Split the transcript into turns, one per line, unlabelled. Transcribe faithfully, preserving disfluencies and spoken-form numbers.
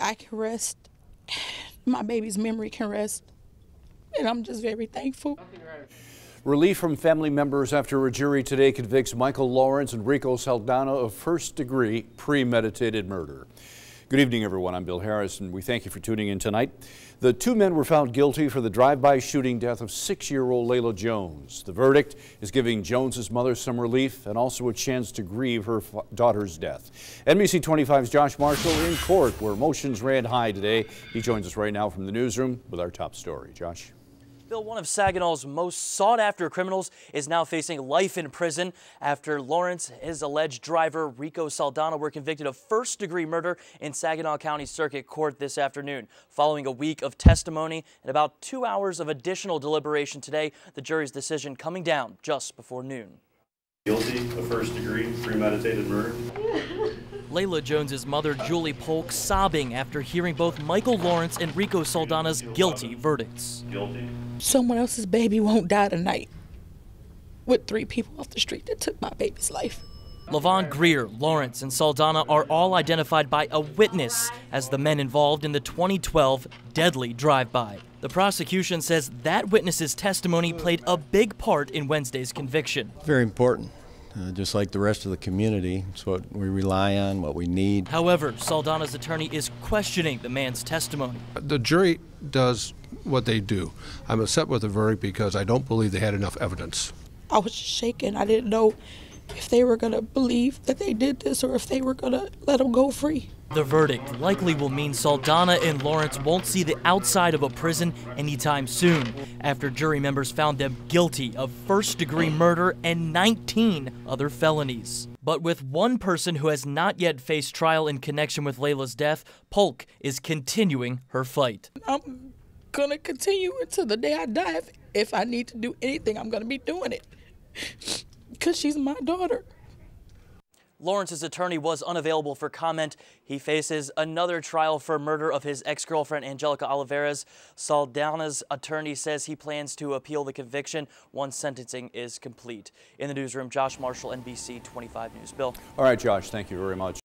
I can rest, my baby's memory can rest, and I'm just very thankful.
Relief from family members after a jury today convicts Michael Lawrence and Rico Saldana of first-degree premeditated murder. Good evening, everyone. I'm Bill Harris, and we thank you for tuning in tonight. The two men were found guilty for the drive-by shooting death of six-year-old Layla Jones. The verdict is giving Jones's mother some relief and also a chance to grieve her daughter's death. N B C twenty-five's Josh Marshall in court, where emotions ran high today. He joins us right now from the newsroom with our top story. Josh.
Bill, one of Saginaw's most sought-after criminals is now facing life in prison after Lawrence, his alleged driver, Rico Saldana, were convicted of first-degree murder in Saginaw County Circuit Court this afternoon. Following a week of testimony and about two hours of additional deliberation today, the jury's decision coming down just before noon.
Guilty of first-degree premeditated murder.
Layla Jones's mother, Julie Polk, sobbing after hearing both Michael Lawrence and Rico Saldana's guilty verdicts.
Guilty.
Someone else's baby won't die tonight with three people off the street that took my baby's life.
Lavon Greer, Lawrence, and Saldana are all identified by a witness as the men involved in the twenty twelve deadly drive-by. The prosecution says that witness's testimony played a big part in Wednesday's conviction.
Very important. Uh, just like the rest of the community, it's what we rely on, what we need.
However, Saldana's attorney is questioning the man's testimony.
The jury does what they do. I'm upset with the verdict because I don't believe they had enough evidence.
I was just shaken. I didn't know if they were going to believe that they did this or if they were going to let him go free.
The verdict likely will mean Saldana and Lawrence won't see the outside of a prison anytime soon, after jury members found them guilty of first-degree murder and nineteen other felonies. But with one person who has not yet faced trial in connection with Layla's death, Polk is continuing her fight.
I'm going to continue until the day I die. If, if I need to do anything, I'm going to be doing it because she's my daughter.
Lawrence's attorney was unavailable for comment. He faces another trial for murder of his ex-girlfriend, Angelica Olivares. Saldana's attorney says he plans to appeal the conviction once sentencing is complete. In the newsroom, Josh Marshall, N B C twenty-five News. Bill.
All right, Josh, thank you very much.